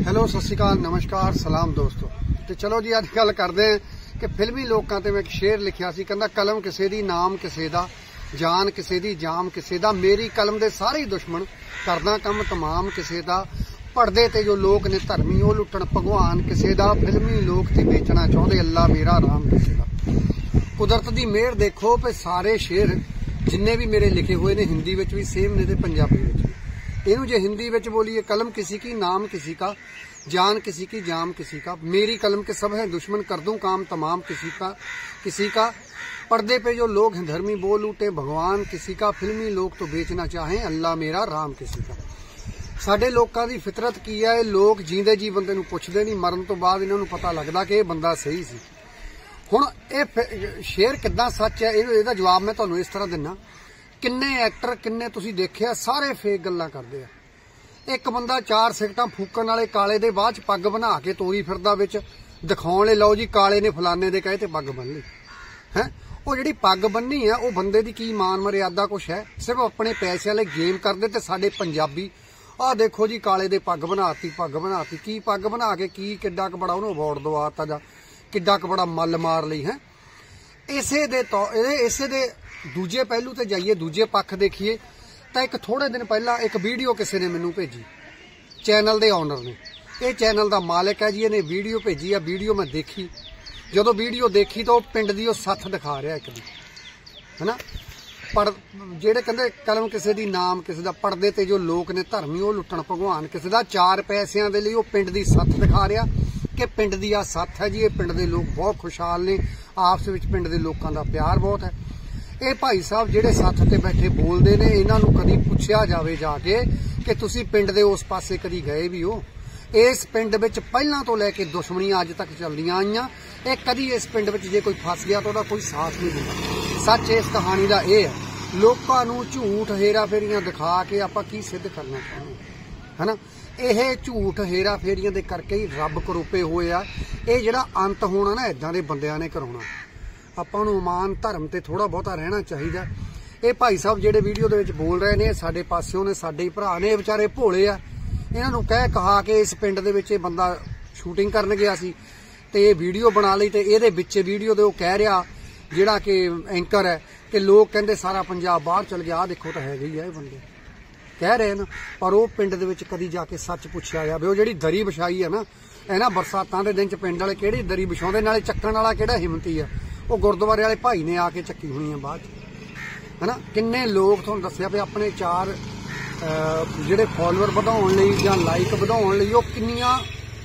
Hello सत श्री अकाल नमस्कार सलाम दोस्तों। तो चलो जी अज गल करते हैं कि फिल्मी लोगों ते मैं एक शेर लिखिया सी, कहंदा कलम किसे दी नाम किसे दा, जान किसे दी जाम किसे दा, मेरी कलम दे सारे ही दुश्मन करदा कम तमाम किसे दा, पढ़दे ते जो लोग ने धर्मी वो लुटण भगवान किसे दा, फिल्मी लोग ते बेचना चाहते अल्लाह मेरा राम किसे दा। कुदरत दी मेहर देखो पे सारे शेर जिन्ने भी मेरे लिखे हुए ने हिंदी विच भी सेम ने ते पंजाबी विच भी। इनू जे हिंदी विच बोलिए कलम किसी की नाम किसी का, जान किसी की जाम किसी का, मेरी कलम के सब है दुश्मन कर दूं काम तमाम किसी का, पर्दे पे जो लोग हैं धर्मी बोल उठे भगवान किसी का, फिल्मी लोग तो बेचना चाहें अल्लाह मेरा राम किसी का। साडे लोकां दी फितरत की है, लोग जींदे जी बंदे नूं पुछदे नहीं, मरन तो बाद इन्हां नूं पता लगदा कि यह बंदा सही सी। हुण ये शेर किद्दां सच है इहदा जवाब मैं तुहानूं इस तरह दिना, किन्ने एक्टर किन्ने तुसीं देखिआ सारे फेक गल्लां करदे आ। एक बंदा 4 सिगटां फूकण वाले काले दे बाद पग बना के तोरी फिरदा विच दिखाउण लई, लो जी काले ने फलाने दे कहे ते पग बन लई है। वो जिहड़ी पग बन्नी है वो बंदे दी की मान मर्यादा कुछ है, सिर्फ अपने पैसे वाले गेम करदे। ते साडे पंजाबी आ देखो जी काले दे पग बनाती की पग बना के की किड्डा क बड़ा उहनूं अवार्ड दवाता जां किड्डा क बड़ा मल मार लई है। इसे दे दूजे पहलू ते जाइए, दूजे पक्ष देखिए तो एक थोड़े दिन पहला एक वीडियो किसी ने मैनू भेजी, चैनल के ओनर ने, ये चैनल का मालिक है जी, इन्हें वीडियो भेजी है। वीडियो मैं देखी, जो वीडियो देखी तो पिंड की सत्थ दिखा रहा एक दी है ना, पढ़ जेड़े कहते कलम किसी दी नाम किसी का, पढ़दे ते जो लोग ने धर्मी वो लुटण भगवान किसी का, 4 पैसों के लिए वो पिंड की सत्थ दिखा रहा कि पिंड की आ सत्थ है जी, ये पिंड के लोग बहुत खुशहाल ने, आपस में पिंड के लोगों का प्यार बहुत है। ये भाई साहब जेडे सत्थ ते बैठे बोलते ने, इन्हां नूं कदी पुछया जावे जाके कि तुसीं पिंड दे उस पासे कदी गए भी हो। इस पिंड विच पहलां तो लैके दुश्मनियां अज तक चलदियां आईयां, ये कदी इस पिंड विच जे कोई फस गया तो उहदा कोई साथ नहीं दिंदा। सच इस कहानी का यह है, लोकां नूं झूठ हेरा फेरियां दिखा के आपां की सिद्ध करना चाहुंदे है ना। यह झूठ हेरा फेरियां दे करके ही रब करोपे होए आ। ये जिहड़ा अंत होना ना इदां दे बंदियां ने कराउणा, आपां नूं ईमान धर्म ते थोड़ा बहुता रहना चाहिए। ये भाई साहब जेडे वीडियो दे विच बोल रहे ने साडे पासियों ने, साडे भरा ने, बेचारे भोले आ। इन्हां नूं कह कहा के इस पिंड दे विच बंदा शूटिंग करन गया सी ते ये वीडियो बना लई, ते इहदे विच वीडियो दे वो कह रहा जिहड़ा कि एंकर है कि लोग कहंदे सारा पंजाब बाहर चल गया, आ देखो तो है ही है बंदे कह रहे हैं। पर वो पिंड दे विच कदी जाके सच पुछया जावे, वो जिहड़ी दरी विछाई है ना इन्हां बरसातां दे दिन च पिंड वाले किहड़ी दरी विछाउंदे, नाले चक्कण वाला किहड़ा हिम्मती है, वो गुरुद्वारे वाले भाई ने आके चक्की होनी है बाद है ना। किन्ने लोग तुहानूं दस्सिया भी अपने 4 जिहड़े फॉलोअर वधाउण लई जां लाइक वधाउण लई वो किन्नियां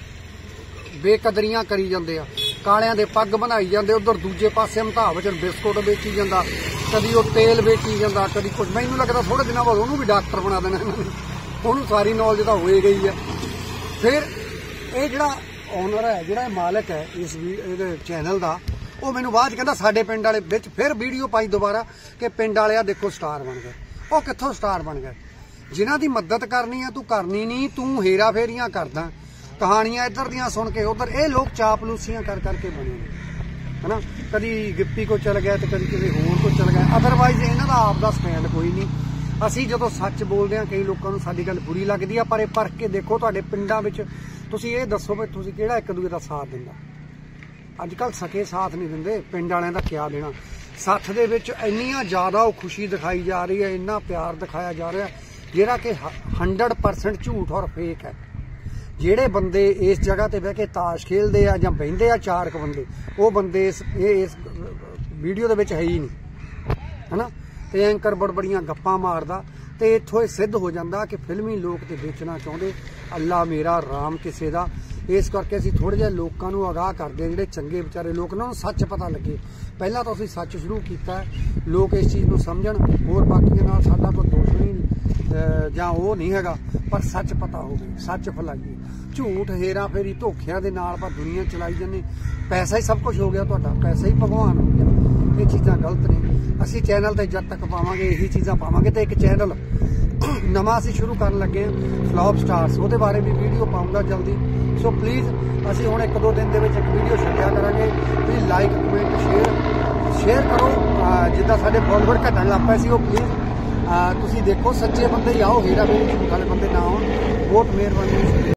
बेकदरियां करी जांदे आ। कालियां दे पग बनाई जांदे, उधर दूजे पासे अमिताभ बच्चन बिस्कुट बेची जांदा, कदी वो तेल बेची जांदा, कदी कुछ। मैनूं लगदा थोड़े दिनों बाद उहनूं भी डॉक्टर बना देना इन्हां ने, उहनूं सारी नॉलेज तो हो गई है। फिर ये जिहड़ा ओनर है, जिहड़ा मालिक है इस चैनल का, वो मैनूं बाद कहंदा साडे पिंड वाले विच फिर वीडियो पाई दोबारा कि पिंड वाले आ देखो स्टार बन गए। वो कित्थों स्टार बन गए? जिन्हां दी मदद करनी है तू करनी नहीं, तू हेरा फेरियां करदा, कहानियां इधर दियां सुन के उधर। ये लोग चापलूसियां कर करके बने है ना, कदी गिप्पी को चल गया तो कदी किसी होर को चल गया। अदरवाइज इन्हां दा आप दा स्टैंड कोई नहीं। असीं जदों सच बोलदे हां कई लोकां नूं साडी गल बुरी लगदी आ, पर ये परख के देखो तुहाडे पिंडां विच तुसीं ये दस्सो भी तुसीं किहड़ा एक दूजे दा साथ दिंदा। अजकल सके साथ नहीं दिंदे, पिंड वालियां दा क्या देना। सत्थ दे विच इन्नियां ज़्यादा खुशी दिखाई जा रही है, इन्ना प्यार दिखाया जा रहा है जिहड़ा कि 100% झूठ और फेक है। जेड़े बंदे इस जगह ते बह के ताश खेलते आ जां बहिंदे आ 4 बंदे, वो बंदे इस वीडियो दे विच है ही नहीं है ना। ते एंकर बड़बड़ियां गप्पां मारदा ते इत्थों सिद्ध हो जाता कि फिल्मी लोग तो बेचना चाहते अल्लाह मेरा राम किसे दा। इस करके असीं थोड़े जिहे लोकां नूं आगाह करदे जिहड़े चंगे बेचारे लोग ने, सच पता लगे। पहला तो असीं सच शुरू कीता है, लोग इस चीज़ नूं समझण, होर बाकियां नाल साडा कोई दोष नहीं जां वो नहीं हैगा, पर सच पता होवे, सच फैलाइए। झूठ हेरा फेरी धोखिਆਂ दे नाल पर दुनिया चलाई जाने, पैसा ही सब कुछ हो गया, तुहाडा पैसा ही भगवान हो गया। ये चीज़ां गलत ने। असीं चैनल ते जद तक पावांगे यही चीज़ां पावांगे। तो एक चैनल नवां असीं शुरू करन लगे फ्लॉप स्टार्स, ਉਹਦੇ बारे भी वीडियो पाऊंगा जल्दी। सो प्लीज़ असीं हुण 1-2 दिन दे विच एक वीडियो छड्डिया करांगे। प्लीज़ लाइक कमेंट शेयर करो। जिद्दां साडे फॉलोअर घटण लग पए सी, वो प्लीज़ तुसीं देखो सच्चे बंदे ही आओ, हेरा फेरी झूठ वाले बंदे ना आउण। बहुत मेहरबानी।